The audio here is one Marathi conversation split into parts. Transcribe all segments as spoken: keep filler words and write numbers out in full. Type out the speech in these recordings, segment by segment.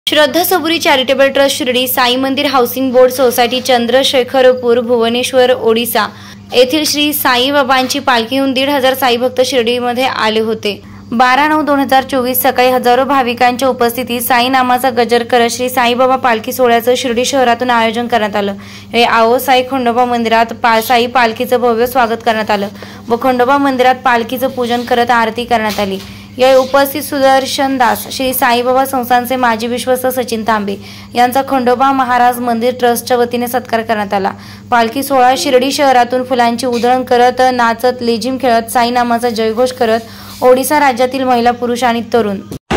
श्रद्धा Saburi charitable trust Shirdi Sai Mandir housing board society Chandrashekharpur Bhubaneswar Odisha येथील श्री साईबाबांची पालखी होऊन दीड हजार साई भक्त शिर्डीमध्ये आले होते। बारा नऊ दोन हजार चोवीस सकाळी हजारो भाविकांच्या उपस्थितीत साई नामाचा गजर करत श्री साईबाबा पालखी सोहळ्याचं शिर्डी शहरातून आयोजन करण्यात आलं। हे आओ साई खंडोबा मंदिरात पा साई पालखीचं भव्य स्वागत करण्यात आलं व खंडोबा मंदिरात पालखीचं पूजन करत आरती करण्यात आली। या उपस्थित सुदर्शन दास श्री साईबाबा संस्थानचे माजी विश्वस्त सचिन तांबे यांचा खंडोबा महाराज मंदिर ट्रस्टच्या वतीने सत्कार करण्यात आला। पालखी सोहळा शिर्डी शहरातून फुलांची उधळण करत नाचत लेझिम खेळत साई नामाचा जयघोष करत ओडिसा राज्यातील महिला पुरुष आणि तरुण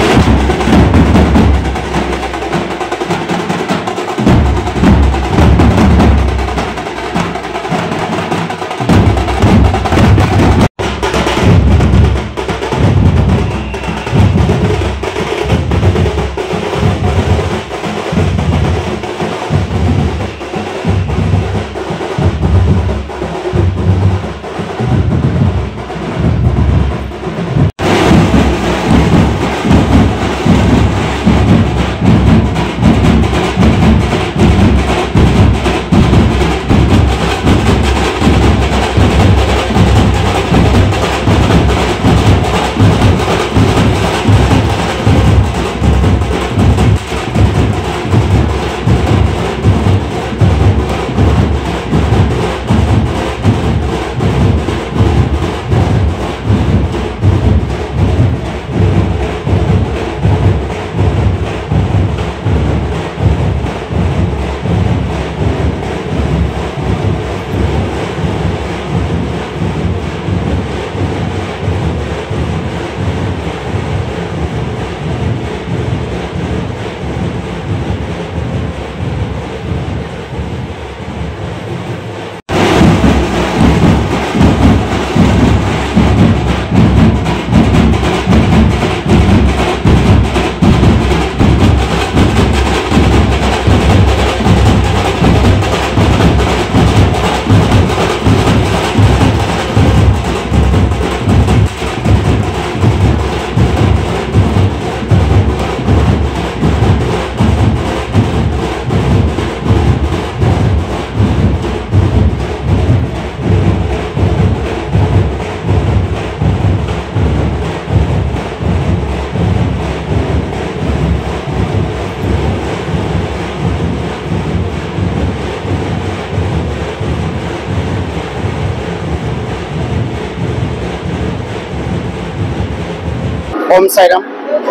ओम साई राम।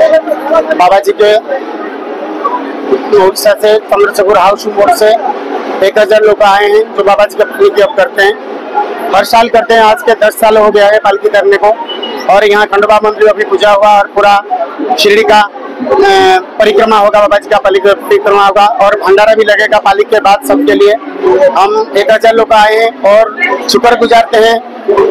बाबा जी के ओडिशा से चंद्रशेखर हाउसिंग बोर्ड से एक हजार लोग आए हैं जो बाबा जी का पालकी अब करते हैं। हर साल करते हैं। आज के दस साल हो गया है पालकी करने को। और यहाँ खंडोबा मंदिर में भी पूजा हुआ और पूरा शिरडी का परिक्रमा होगा। बाबा जी का पालकी परिक्रमा होगा और भंडारा भी लगेगा पालकी के बाद सबके लिए। हम एक हजार लोग आए हैं और शुक्र गुजारते हैं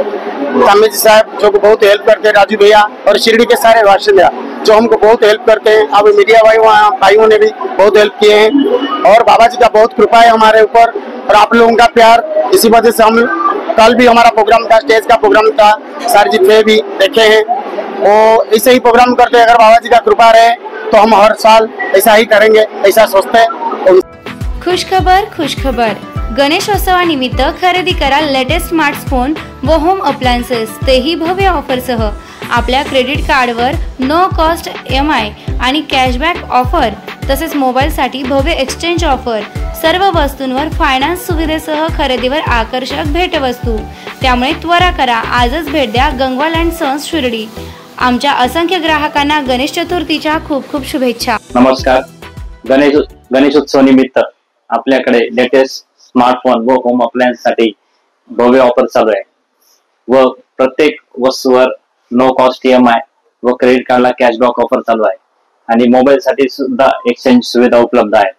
तामी जी साहब जो बहुत हेल्प करते हैं, राजू भैया और शिरडी के सारे बाशिंदा जो हमको बहुत हेल्प करते हैं। अब मीडिया भाई भाइयों ने भी बहुत हेल्प किए हैं और बाबा जी का बहुत कृपा है हमारे ऊपर और आप लोगों का प्यार। इसी वजह से हम कल भी हमारा प्रोग्राम था, स्टेज का प्रोग्राम था, सर जी थे भी देखे हैं। वो ऐसे ही प्रोग्राम करते हैं। अगर बाबा जी का कृपा रहे तो हम हर साल ऐसा ही करेंगे, ऐसा सोचते हैं। खुश खबर खुश खबर गणेशोत्सवानिमित्त खरेदी करा लेटेस्ट स्मार्टफोन व होम अप्लायन्सेस, तेही भव्य ऑफरसह। आपल्या क्रेडिट कार्डवर नो कॉस्ट एम आय आणि कॅशबॅक ऑफर, तसेच मोबाईलसाठी भव्य एक्सचेंज ऑफर। सर्व वस्तूंवर फायनान्स सुविधेसह खरेदीवर आकर्षक भेटवस्तू। त्यामुळे त्वरा करा, आजच भेट द्या गंगवाल अँड सन्स शिर्डी। आमच्या असंख्य ग्राहकांना गणेश चतुर्थीच्या खूप खूप शुभेच्छा। नमस्कार। गणेश गणेशोत्सव निमित्त आपल्याकडे लेटेस्ट स्मार्टफोन व होम अप्लायन्स साठी भव्य ऑफर चालू आहे व प्रत्येक वस्तूवर no cost E M I व क्रेडिट कार्डला कॅशबॅक ऑफर चालू आहे आणि मोबाईल साठी सुद्धा एक्सचेंज सुविधा उपलब्ध आहे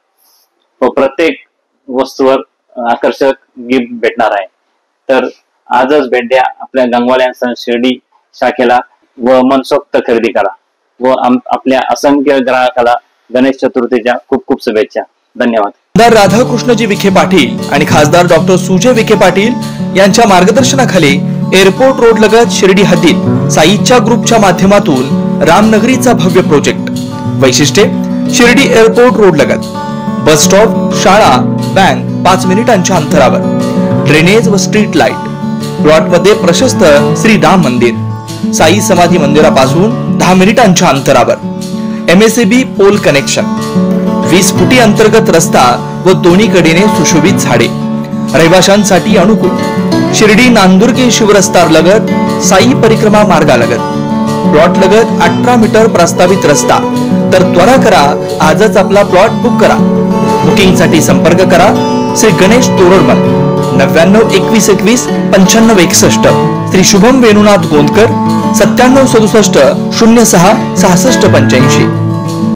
व प्रत्येक वस्तूवर आकर्षक गिफ्ट भेटणार आहे। तर आजच भेट द्या आपल्या गंगवाल अँड सन्स शिर्डी शाखेला व मनसोक्त खरेदी करा व आपल्या असंख्य ग्राहकाला गणेश चतुर्थीच्या खूप खूप शुभेच्छा। धन्यवाद। खासदार राधाकृष्णजी विखे पाटील आणि खासदार डॉक्टर सुजय विखे पाटील यांच्या मार्गदर्शनाखाली एअरपोर्ट रोड लगत शिर्डी हद्दीत साईच्या ग्रुपच्या माध्यमातून रामनगरीचा भव्य प्रोजेक्ट। वैशिष्ट्ये शिर्डी एअरपोर्ट रोड लगत, बस स्टॉप, शाळा, बँक पाच मिनिटांच्या अंतरावर, ड्रेनेज व स्ट्रीट लाईट, प्लॉट मध्ये प्रशस्त श्री राम मंदिर, साई समाधी मंदिरापासून दहा मिनिटांच्या अंतरावर, एमएसएबी पोल कनेक्शन, वीस फुटी अंतर्गत रस्ता व दोन्ही कडेने सुशोभित झाडे, रहिवाशांसाठी अनुकूल, शिर्डी नांदुर्गे शिवरस्ता लगत, साई परिक्रमा मार्गालगत, प्लॉट लगत अठरा मीटर प्रस्तावित रस्ता। तर त्वरा करा, आजच आपला प्लॉट बुक करा। बुकिंग साठी संपर्क करा श्री गणेश तोरडमल, नव्याण्णव एकवीस एकवीस पंच्याण्णव एकसष्ट, श्री शुभम वेणुनाथ गोंदकर, सत्त्याण्णव सदुसष्ट शून्य सहा सहासष्ट पंच्याऐंशी।